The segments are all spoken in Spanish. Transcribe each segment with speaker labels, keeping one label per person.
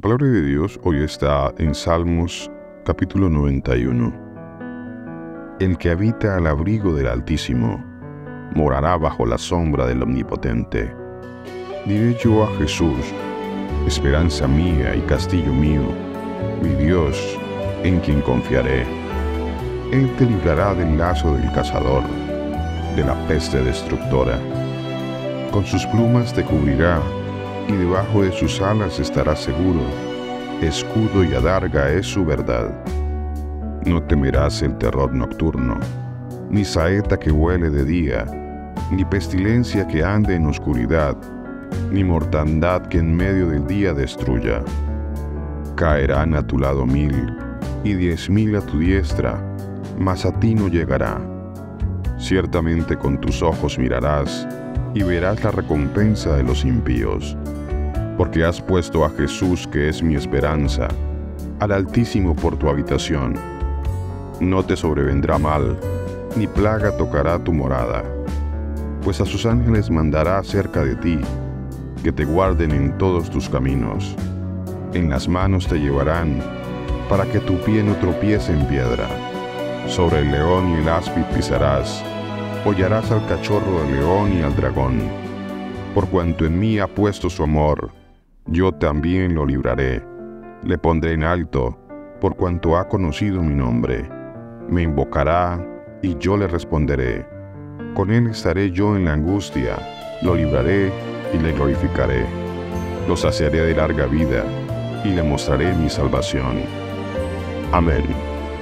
Speaker 1: palabra de Dios hoy está en Salmos capítulo 91. El que habita al abrigo del Altísimo morará bajo la sombra del Omnipotente. Diré yo a Jesús, esperanza mía y castillo mío, mi Dios, en quien confiaré. Él te librará del lazo del cazador, de la peste destructora. Con sus plumas te cubrirá, y debajo de sus alas estarás seguro. Escudo y adarga es su verdad. No temerás el terror nocturno, ni saeta que vuele de día, ni pestilencia que ande en oscuridad, ni mortandad que en medio del día destruya. Caerán a tu lado 1000, y 10.000 a tu diestra, mas a ti no llegará. Ciertamente con tus ojos mirarás, y verás la recompensa de los impíos. Porque has puesto a Jesús, que es mi esperanza, al Altísimo por tu habitación. No te sobrevendrá mal, ni plaga tocará tu morada, pues a sus ángeles mandará cerca de ti, que te guarden en todos tus caminos. En las manos te llevarán, para que tu pie no tropiece en piedra. Sobre el león y el áspid pisarás, hollarás al cachorro del león y al dragón. Por cuanto en mí ha puesto su amor, yo también lo libraré. Le pondré en alto, por cuanto ha conocido mi nombre. Me invocará, y yo le responderé. Con él estaré yo en la angustia, lo libraré y le glorificaré. Lo saciaré de larga vida, y le mostraré mi salvación. Amén.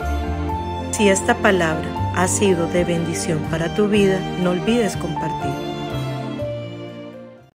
Speaker 2: Si esta palabra ha sido de bendición para tu vida, no olvides compartir.